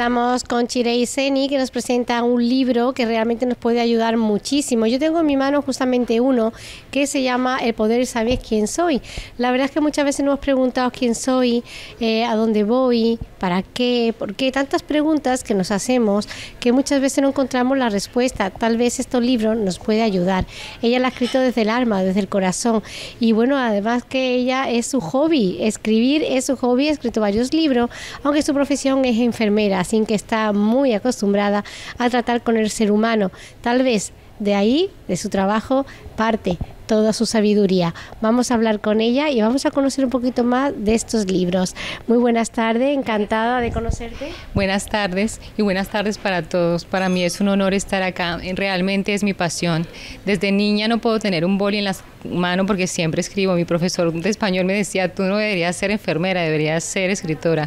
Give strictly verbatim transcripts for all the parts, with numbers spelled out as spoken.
hablamos con Shirei Seni, que nos presenta un libro que realmente nos puede ayudar muchísimo. Yo tengo en mi mano justamente uno que se llama El poder de saber quién soy. La verdad es que muchas veces nos hemos preguntado quién soy, eh, a dónde voy, para qué, por qué, tantas preguntas que nos hacemos que muchas veces no encontramos la respuesta. Tal vez estos libros nos puede ayudar. Ella lo ha escrito desde el alma, desde el corazón. Y bueno, además que ella es su hobby, escribir es su hobby, ha escrito varios libros, aunque su profesión es enfermera, así que está muy acostumbrada a tratar con el ser humano. Tal vez de ahí, de su trabajo, parte toda su sabiduría. Vamos a hablar con ella y vamos a conocer un poquito más de estos libros. Muy buenas tardes, encantada de conocerte. Buenas tardes y buenas tardes para todos. Para mí es un honor estar acá, realmente es mi pasión. Desde niña no puedo tener un boli en la mano porque siempre escribo. Mi profesor de español me decía, tú no deberías ser enfermera, deberías ser escritora.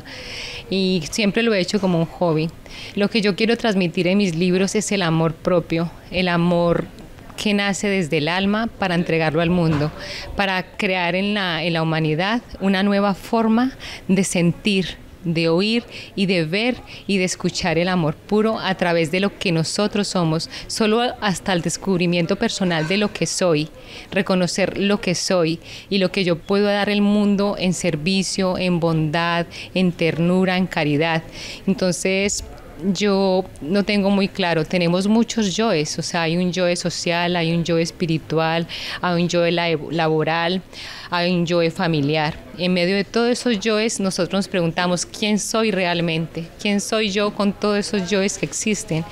Y siempre lo he hecho como un hobby. Lo que yo quiero transmitir en mis libros es el amor propio, el amor que nace desde el alma para entregarlo al mundo, para crear en la, en la humanidad una nueva forma de sentir, de oír y de ver y de escuchar el amor puro a través de lo que nosotros somos, solo hasta el descubrimiento personal de lo que soy, reconocer lo que soy y lo que yo puedo dar al mundo en servicio, en bondad, en ternura, en caridad. Entonces, yo no tengo muy claro, tenemos muchos yoes, o sea, hay un yoe social, hay un yoe espiritual, hay un yoe laboral, hay un yoe familiar. En medio de todos esos yoes nosotros nos preguntamos quién soy realmente, quién soy yo con todos esos yoes que existen.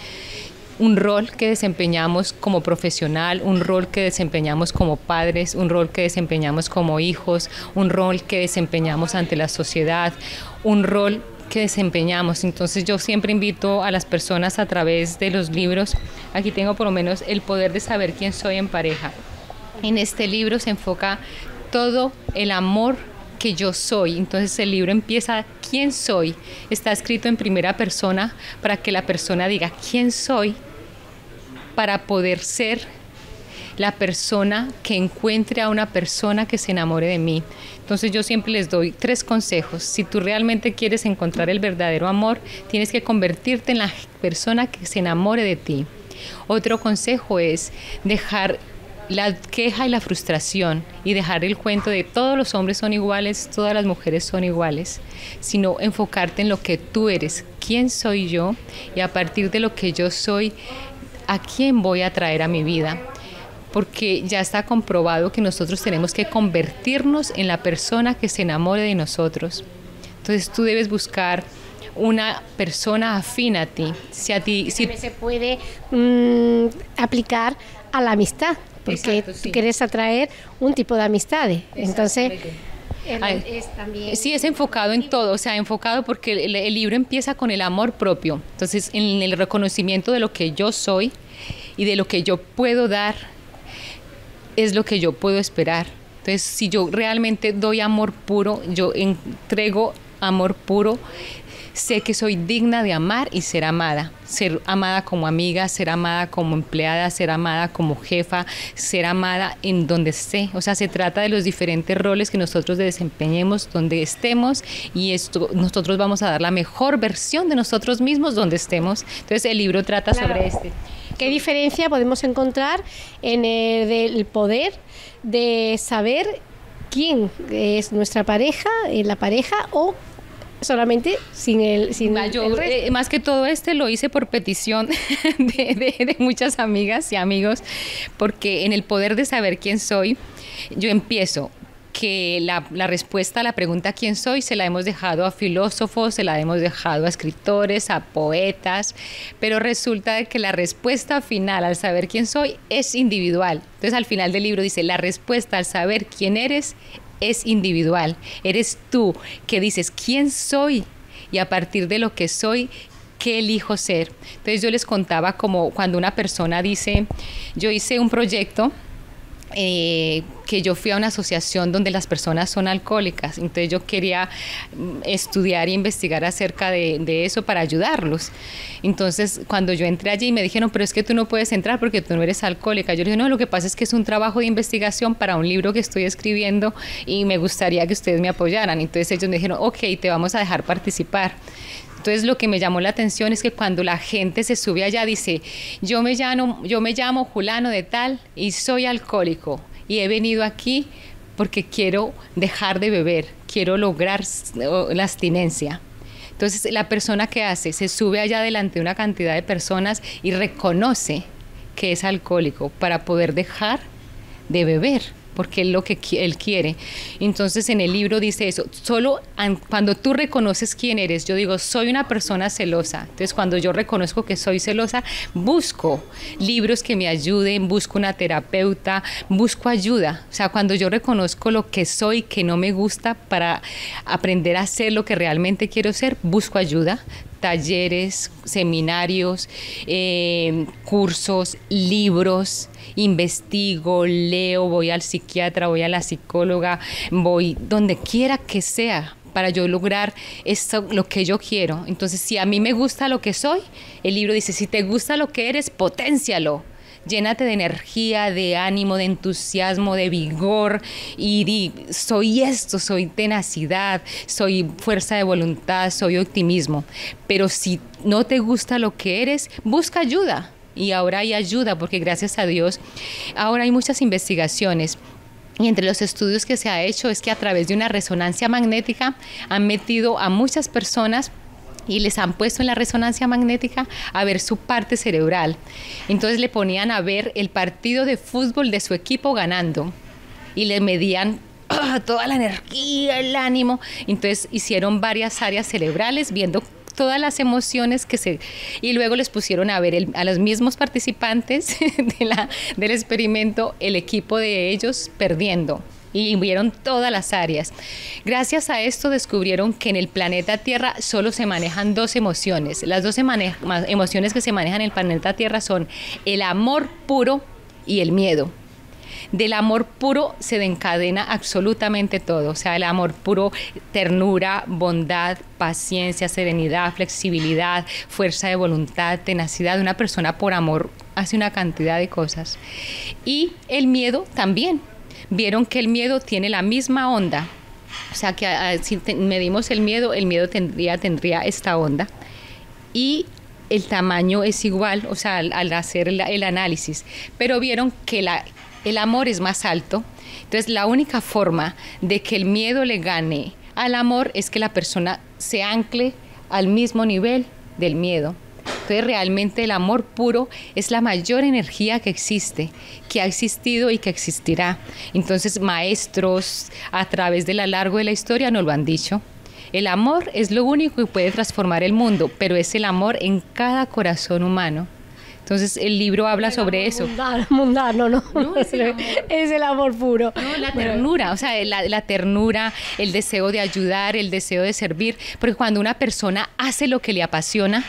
Un rol que desempeñamos como profesional, un rol que desempeñamos como padres, un rol que desempeñamos como hijos, un rol que desempeñamos ante la sociedad, un rol que desempeñamos. Entonces yo siempre invito a las personas a través de los libros. Aquí tengo por lo menos El poder de saber quién soy en pareja. En este libro se enfoca todo el amor que yo soy. Entonces el libro empieza ¿quién soy? Está escrito en primera persona para que la persona diga ¿quién soy? Para poder ser la persona que encuentre a una persona que se enamore de mí. Entonces yo siempre les doy tres consejos. Si tú realmente quieres encontrar el verdadero amor, tienes que convertirte en la persona que se enamore de ti. Otro consejo es dejar la queja y la frustración y dejar el cuento de todos los hombres son iguales, todas las mujeres son iguales, sino enfocarte en lo que tú eres, quién soy yo y a partir de lo que yo soy, a quién voy a traer a mi vida. Porque ya está comprobado que nosotros tenemos que convertirnos en la persona que se enamore de nosotros. Entonces tú debes buscar una persona afín a ti. Si a ti si se puede mmm, aplicar a la amistad, porque Exacto, sí. tú quieres atraer un tipo de amistades. Entonces es también... Sí, es enfocado en todo, o sea, enfocado porque el, el libro empieza con el amor propio. Entonces, en el reconocimiento de lo que yo soy y de lo que yo puedo dar, es lo que yo puedo esperar. Entonces, si yo realmente doy amor puro, yo entrego amor puro, sé que soy digna de amar y ser amada. Ser amada como amiga, ser amada como empleada, ser amada como jefa, ser amada en donde esté. O sea, se trata de los diferentes roles que nosotros desempeñemos donde estemos y esto, nosotros vamos a dar la mejor versión de nosotros mismos donde estemos. Entonces, el libro trata claro. sobre este. ¿Qué diferencia podemos encontrar en el del poder de saber quién es nuestra pareja, en la pareja o solamente sin el sin yo, el resto? Eh, más que todo este lo hice por petición de, de, de muchas amigas y amigos, porque en el poder de saber quién soy, yo empiezo que la, la respuesta a la pregunta ¿quién soy? Se la hemos dejado a filósofos, se la hemos dejado a escritores, a poetas, pero resulta de que la respuesta final al saber quién soy es individual. Entonces al final del libro dice, la respuesta al saber quién eres es individual. Eres tú que dices ¿quién soy? Y a partir de lo que soy, ¿qué elijo ser? Entonces yo les contaba como cuando una persona dice, yo hice un proyecto Eh, que yo fui a una asociación donde las personas son alcohólicas, entonces yo quería estudiar e investigar acerca de, de eso para ayudarlos. Entonces cuando yo entré allí me dijeron, pero es que tú no puedes entrar porque tú no eres alcohólica. Yo le dije, no, lo que pasa es que es un trabajo de investigación para un libro que estoy escribiendo y me gustaría que ustedes me apoyaran. Entonces ellos me dijeron, ok, te vamos a dejar participar. Entonces lo que me llamó la atención es que cuando la gente se sube allá dice, yo me llamo, yo me llamo Julano de tal y soy alcohólico y he venido aquí porque quiero dejar de beber, quiero lograr la abstinencia. Entonces la persona que hace, se sube allá delante de una cantidad de personas y reconoce que es alcohólico para poder dejar de beber, porque es lo que él quiere. Entonces en el libro dice eso, solo cuando tú reconoces quién eres, yo digo, soy una persona celosa, entonces cuando yo reconozco que soy celosa, busco libros que me ayuden, busco una terapeuta, busco ayuda, o sea, cuando yo reconozco lo que soy, que no me gusta, para aprender a ser lo que realmente quiero ser, busco ayuda, talleres, seminarios, eh, cursos, libros, investigo, leo, voy al psiquiatra, voy a la psicóloga, voy donde quiera que sea para yo lograr esto, lo que yo quiero. Entonces, si a mí me gusta lo que soy, el libro dice, si te gusta lo que eres, poténcialo. Llénate de energía, de ánimo, de entusiasmo, de vigor y di, soy esto, soy tenacidad, soy fuerza de voluntad, soy optimismo. Pero si no te gusta lo que eres, busca ayuda. Y ahora hay ayuda porque gracias a Dios, ahora hay muchas investigaciones. Y entre los estudios que se ha hecho es que a través de una resonancia magnética han metido a muchas personas y les han puesto en la resonancia magnética a ver su parte cerebral. Entonces le ponían a ver el partido de fútbol de su equipo ganando y le medían oh, toda la energía, el ánimo. Entonces hicieron varias áreas cerebrales viendo todas las emociones que se... Y luego les pusieron a ver el, a los mismos participantes de la, del experimento, el equipo de ellos perdiendo. Y vieron todas las áreas. Gracias a esto descubrieron que en el planeta Tierra solo se manejan dos emociones. Las dos emociones que se manejan en el planeta Tierra son el amor puro y el miedo. Del amor puro se desencadena absolutamente todo, o sea, el amor puro, ternura, bondad, paciencia, serenidad, flexibilidad, fuerza de voluntad, tenacidad. Una persona por amor hace una cantidad de cosas. Y el miedo también. Vieron que el miedo tiene la misma onda, o sea que a, a, si te, medimos el miedo, el miedo tendría, tendría esta onda y el tamaño es igual, o sea, al, al hacer el, el análisis, pero vieron que la, el amor es más alto. Entonces la única forma de que el miedo le gane al amor es que la persona se ancle al mismo nivel del miedo. Entonces realmente el amor puro es la mayor energía que existe, que ha existido y que existirá. Entonces maestros a través de lo largo de la historia nos lo han dicho. El amor es lo único que puede transformar el mundo, pero es el amor en cada corazón humano. Entonces el libro habla el sobre eso. Mundano, mundano, no, no es, el es el amor puro. No, la ternura, o sea, la, la ternura, el deseo de ayudar, el deseo de servir, porque cuando una persona hace lo que le apasiona,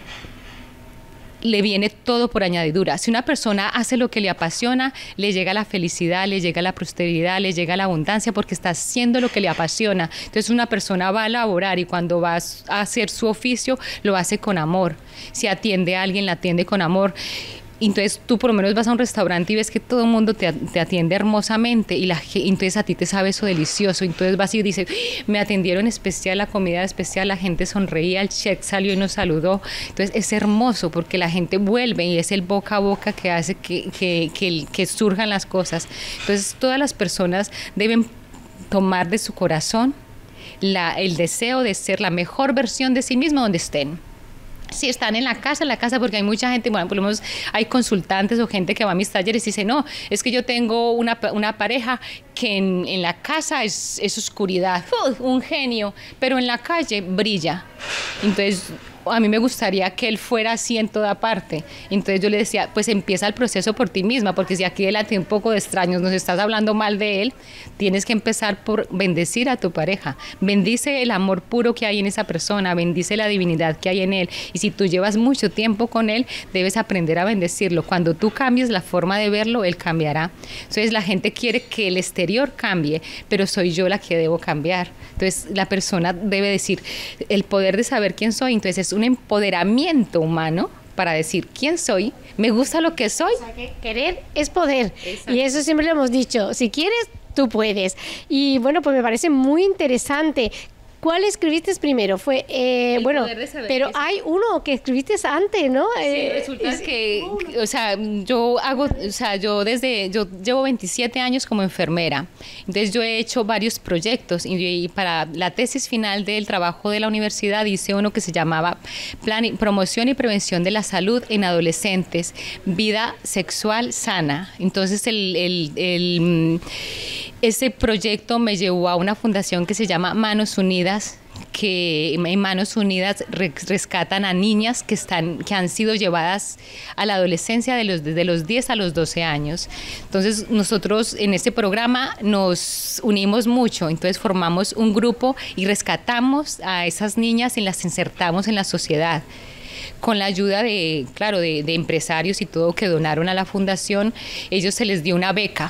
le viene todo por añadidura. Si una persona hace lo que le apasiona, le llega la felicidad, le llega la prosperidad, le llega la abundancia porque está haciendo lo que le apasiona. Entonces una persona va a laborar y cuando va a hacer su oficio, lo hace con amor. Si atiende a alguien, la atiende con amor. Entonces tú por lo menos vas a un restaurante y ves que todo el mundo te, te atiende hermosamente y la, entonces a ti te sabe eso delicioso. Entonces vas y dices, me atendieron especial, la comida especial, la gente sonreía, el chef salió y nos saludó. Entonces es hermoso porque la gente vuelve y es el boca a boca que hace que, que, que, que surjan las cosas. Entonces todas las personas deben tomar de su corazón la, el deseo de ser la mejor versión de sí mismo donde estén. Si están en la casa, en la casa, porque hay mucha gente, bueno, por lo menos hay consultantes o gente que va a mis talleres y dice, no, es que yo tengo una, una pareja que en, en la casa es, es oscuridad, ¡uh! Un genio, pero en la calle brilla. Entonces, a mí me gustaría que él fuera así en toda parte. Entonces yo le decía, pues empieza el proceso por ti misma, porque si aquí delante de un poco de extraños nos estás hablando mal de él, tienes que empezar por bendecir a tu pareja. Bendice el amor puro que hay en esa persona, bendice la divinidad que hay en él. Y si tú llevas mucho tiempo con él, debes aprender a bendecirlo. Cuando tú cambies la forma de verlo, él cambiará. Entonces la gente quiere que el exterior cambie, pero soy yo la que debo cambiar. Entonces la persona debe decir, el poder de saber quién soy, entonces es un empoderamiento humano para decir quién soy, me gusta lo que soy. O sea, que querer es poder. Exacto. Y eso siempre lo hemos dicho, si quieres, tú puedes. Y bueno, pues me parece muy interesante. ¿cuál escribiste primero? Fue, eh, bueno, pero hay uno que escribiste antes, ¿no? Sí, eh, resulta es, que, o sea, yo hago, o sea, yo desde, yo llevo veintisiete años como enfermera, entonces yo he hecho varios proyectos y, y para la tesis final del trabajo de la universidad hice uno que se llamaba Plan, Promoción y Prevención de la Salud en Adolescentes, Vida Sexual Sana. Entonces el, el, el, ese proyecto me llevó a una fundación que se llama Manos Unidas, que en Manos Unidas rescatan a niñas que, están, que han sido llevadas a la adolescencia de los, desde los diez a los doce años. Entonces nosotros en este programa nos unimos mucho, entonces formamos un grupo y rescatamos a esas niñas y las insertamos en la sociedad. Con la ayuda de, claro, de, de empresarios y todo que donaron a la fundación, ellos se les dio una beca.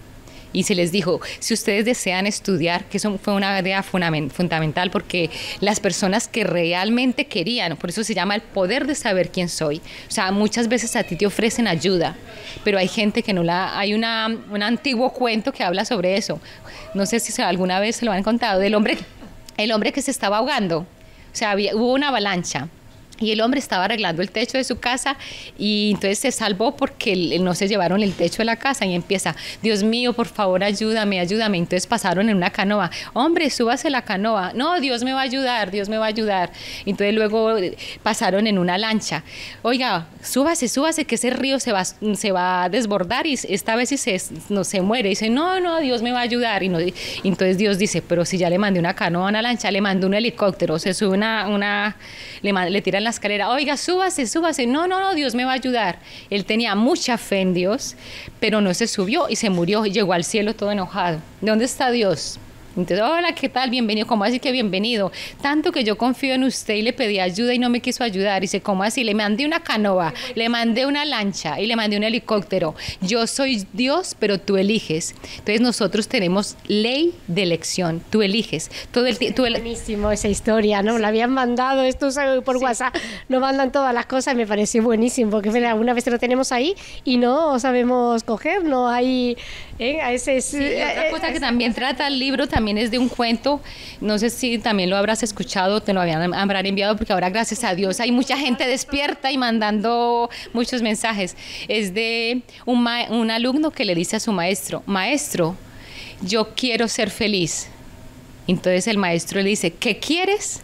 Y se les dijo, si ustedes desean estudiar, que eso fue una idea fundamental porque las personas que realmente querían, por eso se llama el poder de saber quién soy. O sea, muchas veces a ti te ofrecen ayuda, pero hay gente que no la... Hay una, un antiguo cuento que habla sobre eso. No sé si alguna vez se lo han contado, del hombre, el hombre que se estaba ahogando. O sea, había, hubo una avalancha. Y el hombre estaba arreglando el techo de su casa y entonces se salvó porque no se llevaron el techo de la casa y empieza, Dios mío, por favor, ayúdame, ayúdame. Entonces pasaron en una canoa, hombre, súbase la canoa. No, Dios me va a ayudar, Dios me va a ayudar. Entonces luego pasaron en una lancha. Oiga, súbase, súbase, que ese río se va, se va a desbordar y esta vez si se, no, se muere. Y dice, no, no, Dios me va a ayudar. Y, no, y entonces Dios dice, pero si ya le mandé una canoa a una lancha, le mandé un helicóptero, se sube una, una le, le tiran la escalera, oiga, súbase, súbase, no, no, no, Dios me va a ayudar. Él tenía mucha fe en Dios, pero no se subió y se murió y llegó al cielo todo enojado. ¿Dónde está Dios? Entonces, hola, ¿qué tal? Bienvenido. ¿Cómo así que bienvenido? Tanto que yo confío en usted y le pedí ayuda y no me quiso ayudar. Y dice, ¿cómo así? Le mandé una canoa, le mandé una lancha y le mandé un helicóptero. Yo soy Dios, pero tú eliges. Entonces nosotros tenemos ley de elección. Tú eliges. Todo el tú el... Buenísimo esa historia, ¿no? Sí. La habían mandado esto por sí. WhatsApp. Nos mandan todas las cosas y me pareció buenísimo porque mira, una vez lo tenemos ahí y no sabemos coger, no hay... ¿eh? A ese, sí, y otra cosa que también trata el libro también es de un cuento, no sé si también lo habrás escuchado, te lo habían habrán enviado porque ahora gracias a Dios hay mucha gente despierta y mandando muchos mensajes. Es de un, ma un alumno que le dice a su maestro, maestro, yo quiero ser feliz. Entonces el maestro le dice, ¿qué quieres?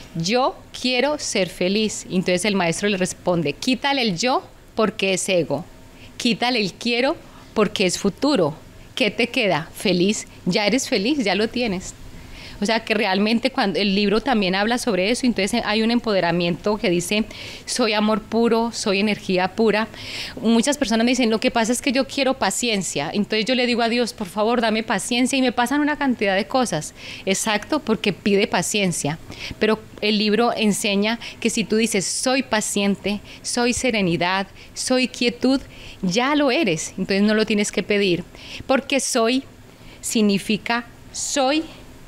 Yo quiero ser feliz. Entonces el maestro le responde, quítale el yo porque es ego, quítale el quiero porque es futuro. ¿Qué te queda? Feliz. Ya eres feliz, ya lo tienes. O sea que realmente cuando el libro también habla sobre eso, entonces hay un empoderamiento que dice, soy amor puro, soy energía pura. Muchas personas me dicen, lo que pasa es que yo quiero paciencia. Entonces yo le digo a Dios, por favor, dame paciencia y me pasan una cantidad de cosas. Exacto, porque pide paciencia. Pero el libro enseña que si tú dices, soy paciente, soy serenidad, soy quietud, ya lo eres. Entonces no lo tienes que pedir. Porque soy significa soy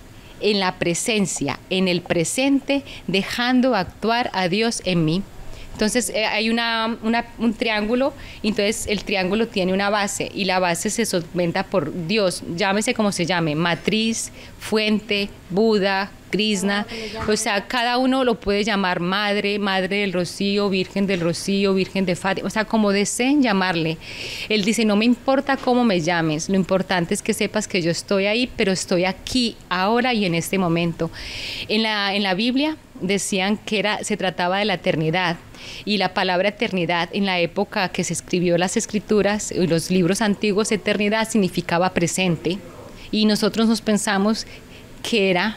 en la presencia, en el presente, dejando actuar a Dios en mí. Entonces eh, hay una, una, un triángulo, entonces el triángulo tiene una base y la base se sustenta por Dios, llámese como se llame, matriz, fuente, Buda, Krishna, o sea, cada uno lo puede llamar madre, madre del Rocío, virgen del Rocío, virgen de Fátima, o sea, como deseen llamarle. Él dice, no me importa cómo me llames, lo importante es que sepas que yo estoy ahí, pero estoy aquí, ahora y en este momento. En la, en la Biblia decían que era, se trataba de la eternidad, y la palabra eternidad en la época que se escribió las escrituras, los libros antiguos, eternidad significaba presente, y nosotros nos pensamos que era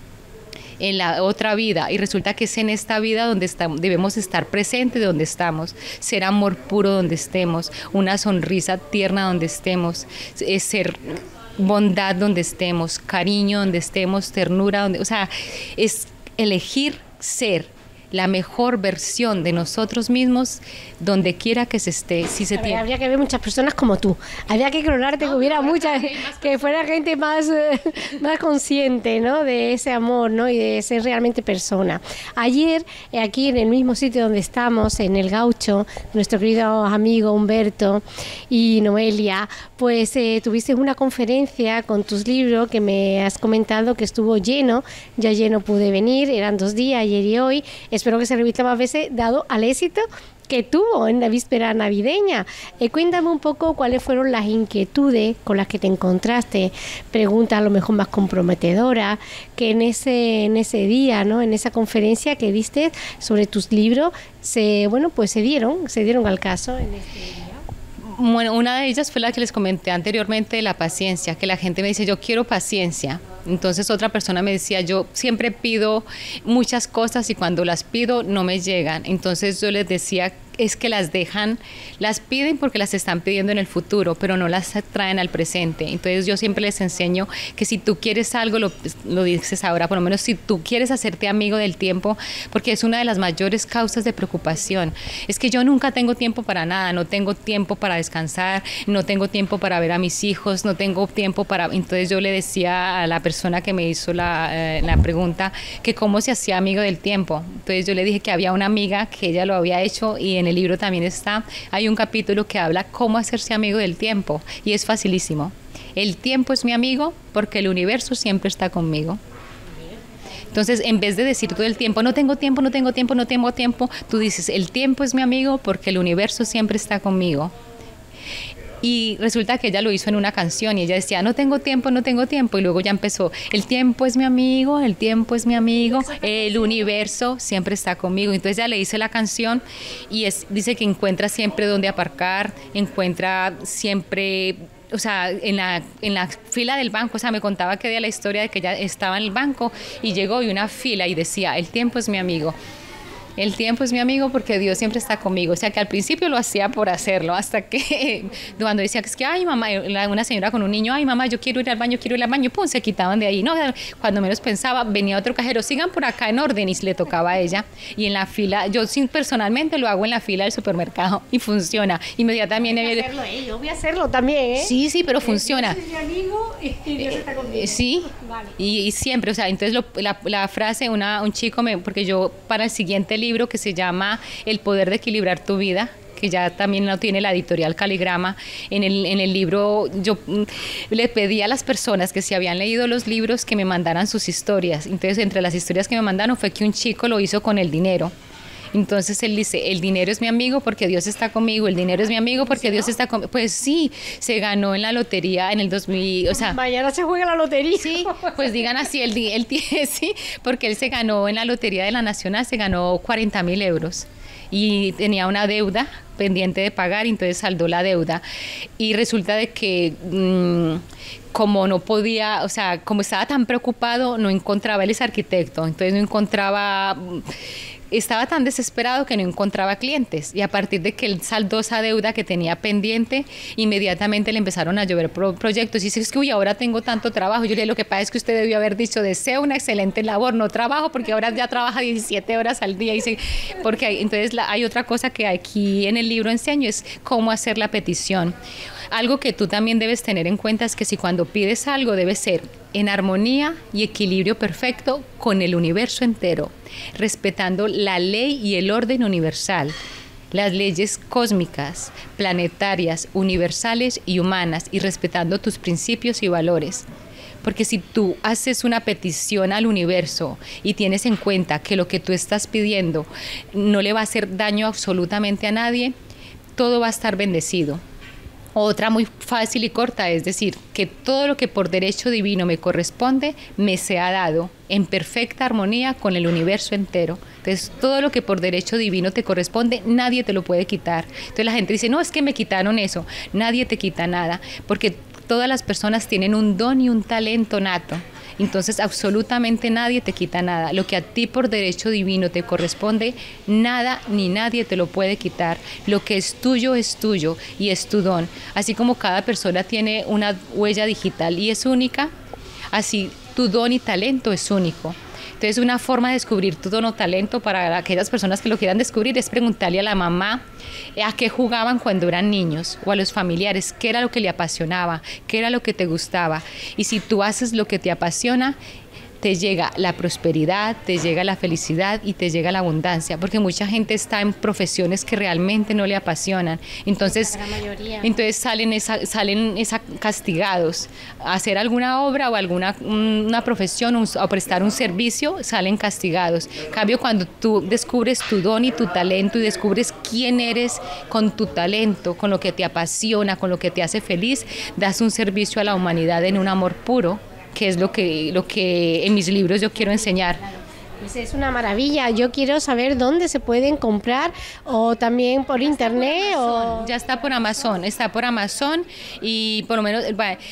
en la otra vida, y resulta que es en esta vida donde estamos, debemos estar presentes donde estamos, ser amor puro donde estemos, una sonrisa tierna donde estemos, es ser bondad donde estemos, cariño donde estemos, ternura donde, o sea, es elegir ser. la mejor versión de nosotros mismos donde quiera que se esté. Si se ver, tiene... Habría que ver muchas personas como tú. Habría que clonarte, no, que hubiera muchas, que fuera gente más, eh, más consciente, ¿no? De ese amor, ¿no? Y de ser realmente persona. Ayer, eh, aquí en el mismo sitio donde estamos, en el Gaucho, nuestro querido amigo Humberto y Noelia, pues eh, tuviste una conferencia con tus libros que me has comentado que estuvo lleno. Yo ayer no pude venir, eran dos días, ayer y hoy. Espero que se repita más veces, dado al éxito que tuvo en la víspera navideña. Eh, cuéntame un poco cuáles fueron las inquietudes con las que te encontraste, preguntas a lo mejor más comprometedoras, que en ese, en ese día, ¿no? En esa conferencia que diste sobre tus libros, se, bueno, pues se dieron, se dieron al caso en este día. Bueno, una de ellas fue la que les comenté anteriormente, de la paciencia, que la gente me dice, yo quiero paciencia. Entonces otra persona me decía, yo siempre pido muchas cosas y cuando las pido no me llegan. Entonces yo les decía, es que las dejan, las piden porque las están pidiendo en el futuro, pero no las traen al presente. Entonces yo siempre les enseño que si tú quieres algo, lo, lo dices ahora, por lo menos si tú quieres hacerte amigo del tiempo, porque es una de las mayores causas de preocupación. Es que yo nunca tengo tiempo para nada, no tengo tiempo para descansar, no tengo tiempo para ver a mis hijos, no tengo tiempo para... Entonces yo le decía a la persona que me hizo la, eh, la pregunta que cómo se hacía amigo del tiempo. Entonces yo le dije que había una amiga que ella lo había hecho y en el libro también está, hay un capítulo que habla cómo hacerse amigo del tiempo y es facilísimo. El tiempo es mi amigo porque el universo siempre está conmigo. Entonces, en vez de decir todo el tiempo, no tengo tiempo, no tengo tiempo, no tengo tiempo, tú dices, el tiempo es mi amigo porque el universo siempre está conmigo. Y resulta que ella lo hizo en una canción y ella decía, no tengo tiempo, no tengo tiempo. Y luego ya empezó, el tiempo es mi amigo, el tiempo es mi amigo, el universo siempre está conmigo. Entonces ya le hice la canción y es, dice que encuentra siempre dónde aparcar, encuentra siempre... O sea, en la, en la fila del banco, o sea, me contaba que de la historia de que ella estaba en el banco y llegó y una fila y decía, el tiempo es mi amigo. El tiempo es mi amigo porque Dios siempre está conmigo. O sea, que al principio lo hacía por hacerlo, hasta que cuando decía que es que, ay, mamá, una señora con un niño, ay, mamá, yo quiero ir al baño, quiero ir al baño, pum, se quitaban de ahí. No, cuando menos pensaba, venía otro cajero, sigan por acá en orden y le tocaba a ella. Y en la fila, yo sí, personalmente lo hago en la fila del supermercado y funciona. Inmediatamente. Voy a hacerlo, ¿eh? Yo voy a hacerlo también, ¿eh? Sí, sí, pero funciona. Es mi amigo y Dios está conmigo. Sí, vale. y, y siempre, o sea, entonces lo, la, la frase, una, un chico, me, porque yo para el siguiente libro que se llama El poder de equilibrar tu vida, que ya también lo tiene la editorial Caligrama, en el, en el libro yo mm, le pedí a las personas que si habían leído los libros que me mandaran sus historias. Entonces entre las historias que me mandaron fue que un chico lo hizo con el dinero. Entonces él dice, el dinero es mi amigo porque Dios está conmigo, el dinero es mi amigo porque Dios está conmigo. Pues sí, se ganó en la lotería en el dos mil, o sea... Mañana se juega la lotería. Sí, pues digan así, el, el, sí, porque él se ganó en la lotería de la Nacional, se ganó cuarenta mil euros y tenía una deuda pendiente de pagar, entonces saldó la deuda y resulta de que... Mmm, como no podía, o sea, como estaba tan preocupado, no encontraba, él es arquitecto, entonces no encontraba... Estaba tan desesperado que no encontraba clientes y a partir de que él saldó esa deuda que tenía pendiente, inmediatamente le empezaron a llover pro proyectos y dice, es que uy, ahora tengo tanto trabajo. Yo le dije, lo que pasa es que usted debió haber dicho, deseo una excelente labor, no trabajo, porque ahora ya trabaja diecisiete horas al día. Y dice, porque hay, entonces la, hay otra cosa que aquí en el libro enseño, es cómo hacer la petición. Algo que tú también debes tener en cuenta es que si cuando pides algo debe ser en armonía y equilibrio perfecto con el universo entero, respetando la ley y el orden universal, las leyes cósmicas, planetarias, universales y humanas, y respetando tus principios y valores. Porque si tú haces una petición al universo y tienes en cuenta que lo que tú estás pidiendo no le va a hacer daño absolutamente a nadie, todo va a estar bendecido. Otra muy fácil y corta es decir, que todo lo que por derecho divino me corresponde, me sea dado en perfecta armonía con el universo entero. Entonces, todo lo que por derecho divino te corresponde, nadie te lo puede quitar. Entonces la gente dice, no, es que me quitaron eso. Nadie te quita nada, porque todas las personas tienen un don y un talento nato. Entonces absolutamente nadie te quita nada. Lo que a ti por derecho divino te corresponde, nada ni nadie te lo puede quitar. Lo que es tuyo es tuyo y es tu don. Así como cada persona tiene una huella digital y es única, así tu don y talento es único. Entonces una forma de descubrir tu don o talento para aquellas personas que lo quieran descubrir es preguntarle a la mamá a qué jugaban cuando eran niños, o a los familiares, qué era lo que le apasionaba, qué era lo que te gustaba. Y si tú haces lo que te apasiona, te llega la prosperidad, te llega la felicidad y te llega la abundancia, porque mucha gente está en profesiones que realmente no le apasionan, entonces, entonces salen, esa, salen esa castigados a hacer alguna obra o alguna una profesión un, o prestar un servicio, salen castigados. En cambio, cuando tú descubres tu don y tu talento y descubres quién eres con tu talento, con lo que te apasiona, con lo que te hace feliz, das un servicio a la humanidad en un amor puro, que es lo que, lo que en mis libros yo quiero enseñar. Pues es una maravilla. Yo quiero saber dónde se pueden comprar, o también por internet. O... Ya está por Amazon, está por Amazon y por lo menos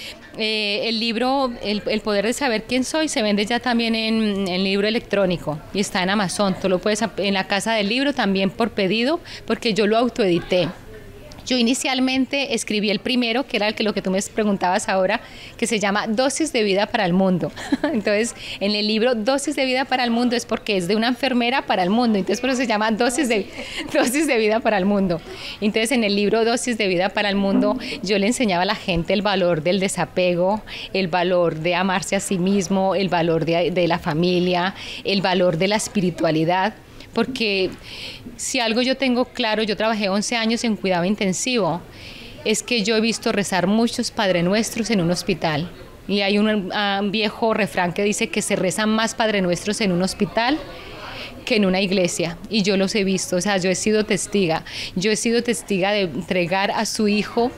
eh, el libro el, el poder de saber quién soy se vende ya también en, en libro electrónico y está en Amazon. Tú lo puedes en la casa del libro también por pedido, porque yo lo autoedité. Yo inicialmente escribí el primero, que era el que, lo que tú me preguntabas ahora, que se llama Dosis de Vida para el Mundo. Entonces, en el libro Dosis de Vida para el Mundo es porque es de una enfermera para el mundo, entonces por eso se llama Dosis de, Dosis de Vida para el Mundo. Entonces, en el libro Dosis de Vida para el Mundo, yo le enseñaba a la gente el valor del desapego, el valor de amarse a sí mismo, el valor de, de la familia, el valor de la espiritualidad. Porque si algo yo tengo claro, yo trabajé once años en cuidado intensivo, es que yo he visto rezar muchos Padre Nuestros en un hospital. Y hay un, un viejo refrán que dice que se rezan más Padre Nuestros en un hospital que en una iglesia. Y yo los he visto, o sea, yo he sido testiga. Yo he sido testiga de entregar a su hijo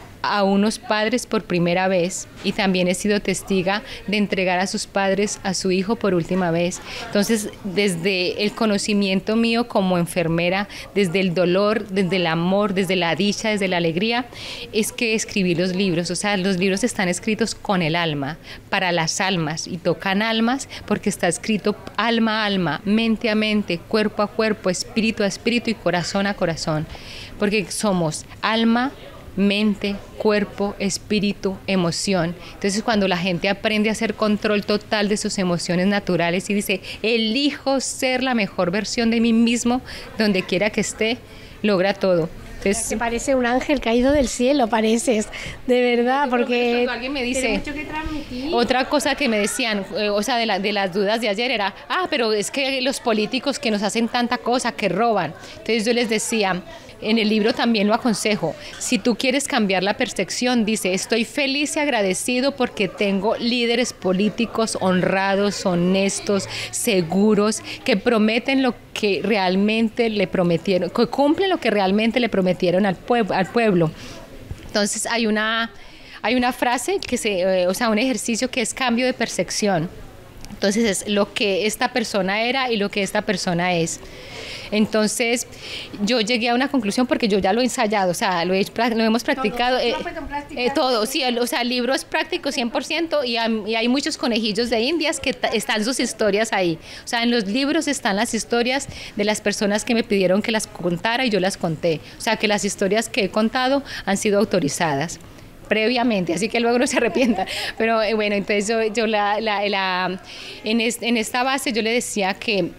a unos padres por primera vez, y también he sido testiga de entregar a sus padres a su hijo por última vez. Entonces, desde el conocimiento mío como enfermera, desde el dolor, desde el amor, desde la dicha, desde la alegría, es que escribí los libros. O sea, los libros están escritos con el alma, para las almas, y tocan almas porque está escrito alma a alma, mente a mente, cuerpo a cuerpo, espíritu a espíritu y corazón a corazón, porque somos alma, mente, cuerpo, espíritu, emoción. Entonces, cuando la gente aprende a hacer control total de sus emociones naturales y dice, elijo ser la mejor versión de mí mismo, donde quiera que esté, logra todo. Entonces, te parece un ángel caído del cielo, pareces, de verdad, porque alguien me dice, tiene mucho que transmitir. Otra cosa que me decían, eh, o sea, de, la, de las dudas de ayer era, ah, pero es que los políticos que nos hacen tanta cosa, que roban. Entonces yo les decía, en el libro también lo aconsejo, si tú quieres cambiar la percepción, dice, estoy feliz y agradecido porque tengo líderes políticos honrados, honestos, seguros, que prometen lo que realmente le prometieron, que cumplen lo que realmente le prometieron al, pueblo, al pueblo. Entonces hay una, hay una frase, que se, eh, o sea, un ejercicio que es cambio de percepción. Entonces es lo que esta persona era y lo que esta persona es. Entonces yo llegué a una conclusión porque yo ya lo he ensayado, o sea, lo, he, lo hemos practicado. Todo, eh, eh, todo sí, el, o sea, el libro es práctico cien por ciento y hay, y hay muchos conejillos de indias que están sus historias ahí. O sea, en los libros están las historias de las personas que me pidieron que las contara y yo las conté. O sea, que las historias que he contado han sido autorizadas previamente, así que luego no se arrepienta. Pero eh, bueno, entonces yo, yo la, la, la, en, es, en esta base yo le decía que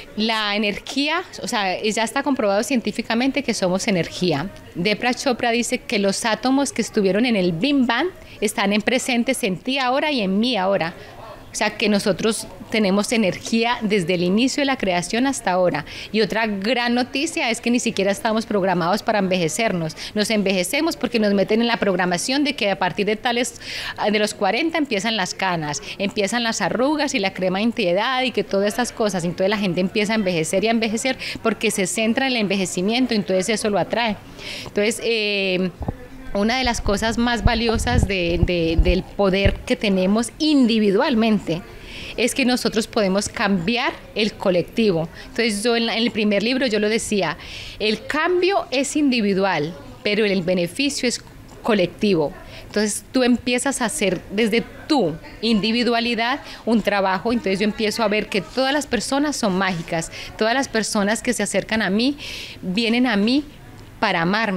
la energía, o sea, ya está comprobado científicamente que somos energía. Deepak Chopra dice que los átomos que estuvieron en el Big Bang están en presentes en ti ahora y en mí ahora. O sea, que nosotros tenemos energía desde el inicio de la creación hasta ahora. Y otra gran noticia es que ni siquiera estamos programados para envejecernos. Nos envejecemos porque nos meten en la programación de que a partir de tales, de los cuarenta empiezan las canas, empiezan las arrugas y la crema antiedad y que todas estas cosas. Entonces la gente empieza a envejecer y a envejecer porque se centra en el envejecimiento, entonces eso lo atrae. Entonces, eh, una de las cosas más valiosas de, de, del poder que tenemos individualmente es que nosotros podemos cambiar el colectivo. Entonces yo en, la, en el primer libro yo lo decía, el cambio es individual, pero el beneficio es colectivo. Entonces tú empiezas a hacer desde tu individualidad un trabajo, entonces yo empiezo a ver que todas las personas son mágicas, todas las personas que se acercan a mí, vienen a mí para amarme,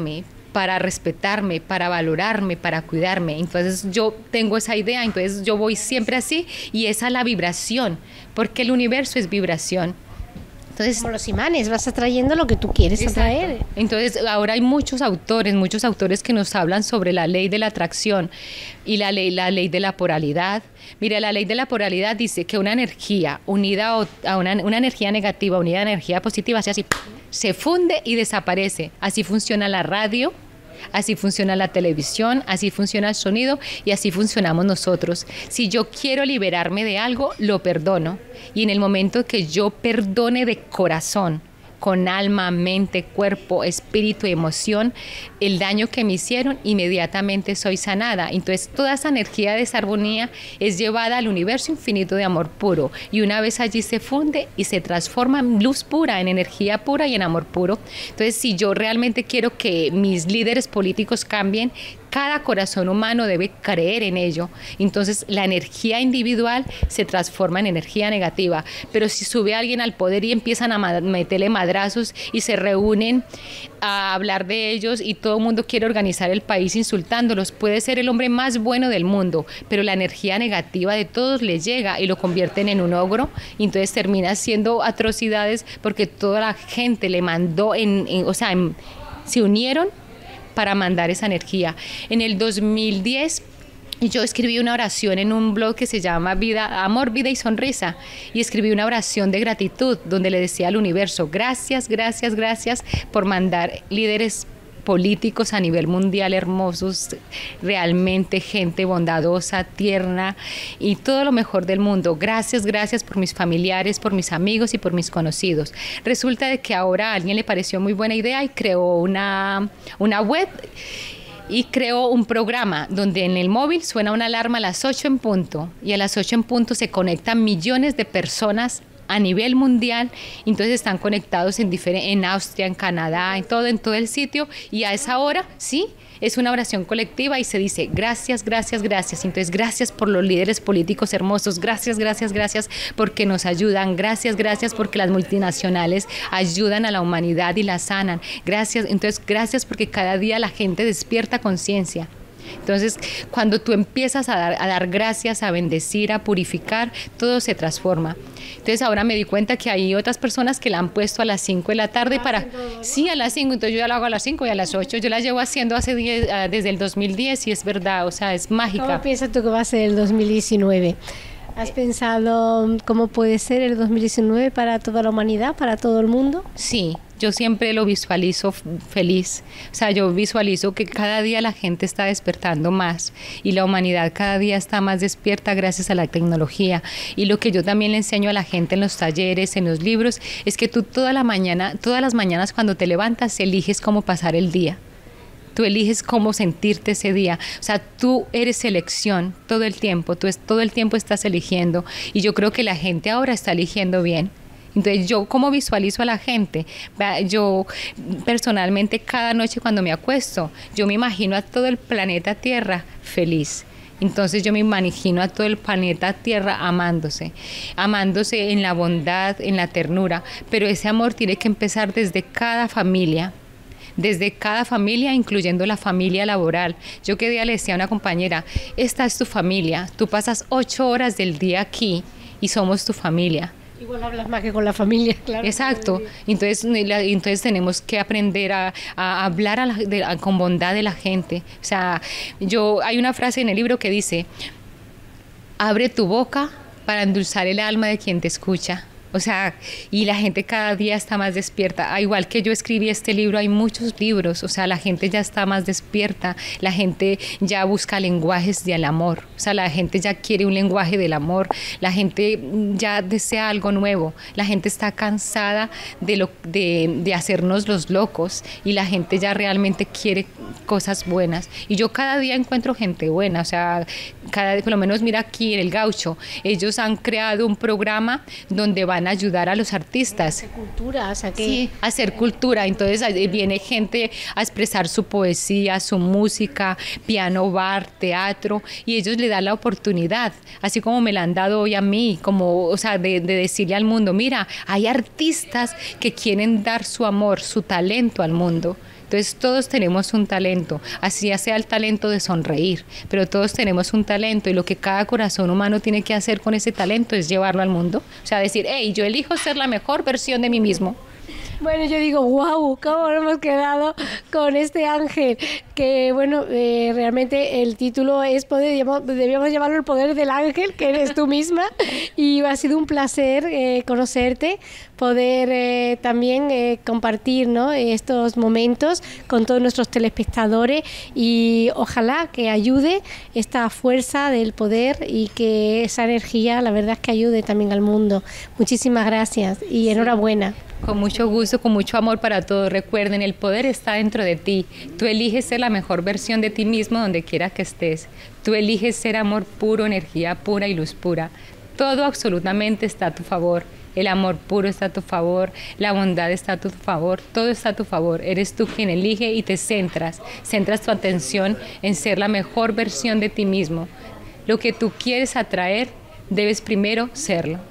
para respetarme, para valorarme, para cuidarme. Entonces yo tengo esa idea, entonces yo voy siempre así y esa es la vibración, porque el universo es vibración. Entonces, como los imanes, vas atrayendo lo que tú quieres exacto. atraer. Entonces ahora hay muchos autores, muchos autores que nos hablan sobre la ley de la atracción y la ley, la ley de la polaridad. Mira, la ley de la polaridad dice que una energía unida a una, una energía negativa unida a energía positiva, así, así, se funde y desaparece. Así funciona la radio, así funciona la televisión, así funciona el sonido y así funcionamos nosotros. Si yo quiero liberarme de algo, lo perdono. Y en el momento que yo perdone de corazón, con alma, mente, cuerpo, espíritu y emoción, el daño que me hicieron, inmediatamente soy sanada. Entonces toda esa energía de desarmonía es llevada al universo infinito de amor puro y una vez allí se funde y se transforma en luz pura, en energía pura y en amor puro. Entonces si yo realmente quiero que mis líderes políticos cambien, cada corazón humano debe creer en ello. Entonces la energía individual se transforma en energía negativa. Pero si sube alguien al poder y empiezan a meterle madrazos y se reúnen a hablar de ellos y todo el mundo quiere organizar el país insultándolos, puede ser el hombre más bueno del mundo, pero la energía negativa de todos les llega y lo convierten en un ogro. Y entonces termina haciendo atrocidades porque toda la gente le mandó, en, en, o sea, en, se unieron para mandar esa energía. En el dos mil diez yo escribí una oración en un blog que se llama Vida, Amor, Vida y Sonrisa, y escribí una oración de gratitud donde le decía al universo, gracias, gracias, gracias por mandar líderes políticos a nivel mundial hermosos, realmente gente bondadosa, tierna y todo lo mejor del mundo. Gracias, gracias por mis familiares, por mis amigos y por mis conocidos. Resulta de que ahora a alguien le pareció muy buena idea y creó una, una web y creó un programa donde en el móvil suena una alarma a las ocho en punto y a las ocho en punto se conectan millones de personas a nivel mundial, entonces están conectados en, en Austria, en Canadá, en todo, en todo el sitio, y a esa hora, sí, es una oración colectiva y se dice gracias, gracias, gracias. Entonces, gracias por los líderes políticos hermosos, gracias, gracias, gracias porque nos ayudan, gracias, gracias porque las multinacionales ayudan a la humanidad y la sanan, gracias, entonces, gracias porque cada día la gente despierta conciencia. Entonces, cuando tú empiezas a dar, a dar gracias, a bendecir, a purificar, todo se transforma. Entonces, ahora me di cuenta que hay otras personas que la han puesto a las cinco de la tarde para... Sí, a las cinco, entonces yo ya la hago a las cinco y a las ocho. Yo la llevo haciendo hace diez, desde el dos mil diez y es verdad, o sea, es mágica. ¿Cómo piensas tú que va a ser el dos mil diecinueve? ¿Has pensado cómo puede ser el dos mil diecinueve para toda la humanidad, para todo el mundo? Sí, yo siempre lo visualizo feliz. O sea, yo visualizo que cada día la gente está despertando más y la humanidad cada día está más despierta gracias a la tecnología. Y lo que yo también le enseño a la gente en los talleres, en los libros, es que tú toda la mañana, todas las mañanas cuando te levantas, eliges cómo pasar el día. Tú eliges cómo sentirte ese día. O sea, tú eres elección todo el tiempo. Tú es, todo el tiempo estás eligiendo. Y yo creo que la gente ahora está eligiendo bien. Entonces, yo ¿cómo visualizo a la gente? Yo personalmente cada noche cuando me acuesto, yo me imagino a todo el planeta Tierra feliz. Entonces yo me imagino a todo el planeta Tierra amándose, amándose en la bondad, en la ternura. Pero ese amor tiene que empezar desde cada familia. Desde cada familia, incluyendo la familia laboral. Yo que día le decía a una compañera, esta es tu familia, tú pasas ocho horas del día aquí y somos tu familia. Igual hablas más que con la familia, claro. Exacto, entonces, la, entonces tenemos que aprender a, a hablar a la, de, a, con bondad de la gente. O sea, yo, hay una frase en el libro que dice, abre tu boca para endulzar el alma de quien te escucha. O sea, y la gente cada día está más despierta. Al igual que yo escribí este libro, hay muchos libros. O sea, la gente ya está más despierta. La gente ya busca lenguajes del amor. O sea, la gente ya quiere un lenguaje del amor. La gente ya desea algo nuevo. La gente está cansada de, lo, de, de hacernos los locos. Y la gente ya realmente quiere cosas buenas. Y yo cada día encuentro gente buena. O sea, cada, por lo menos mira aquí en El Gaucho. Ellos han creado un programa donde van van a ayudar a los artistas. Hacer cultura, o sea que... Sí, hacer cultura. Entonces viene gente a expresar su poesía, su música, piano, bar, teatro, y ellos le dan la oportunidad, así como me la han dado hoy a mí, como, o sea, de, de decirle al mundo, mira, hay artistas que quieren dar su amor, su talento al mundo. Entonces todos tenemos un talento, así sea el talento de sonreír, pero todos tenemos un talento y lo que cada corazón humano tiene que hacer con ese talento es llevarlo al mundo. O sea, decir, hey, yo elijo ser la mejor versión de mí mismo. Bueno, yo digo, wow, cómo nos hemos quedado con este ángel, que bueno, eh, realmente el título es, poder, debíamos llamarlo El poder del ángel, que eres tú misma, y ha sido un placer eh, conocerte, poder eh, también eh, compartir, ¿no?, estos momentos con todos nuestros telespectadores, y ojalá que ayude esta fuerza del poder y que esa energía, la verdad es que ayude también al mundo. Muchísimas gracias y enhorabuena. Con mucho gusto, con mucho amor para todos. Recuerden, el poder está dentro de ti. Tú eliges ser la mejor versión de ti mismo donde quiera que estés. Tú eliges ser amor puro, energía pura y luz pura. Todo absolutamente está a tu favor. El amor puro está a tu favor, la bondad está a tu favor, todo está a tu favor. Eres tú quien elige y te centras. Centras tu atención en ser la mejor versión de ti mismo. Lo que tú quieres atraer, debes primero serlo.